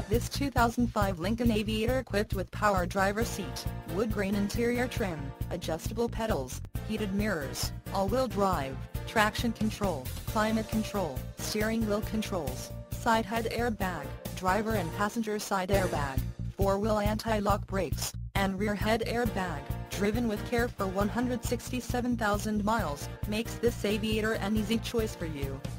This 2005 Lincoln Aviator, equipped with power driver seat, wood grain interior trim, adjustable pedals, heated mirrors, all-wheel drive, traction control, climate control, steering wheel controls, side head airbag, driver and passenger side airbag, four-wheel anti-lock brakes, and rear head airbag, driven with care for 167,000 miles, makes this Aviator an easy choice for you.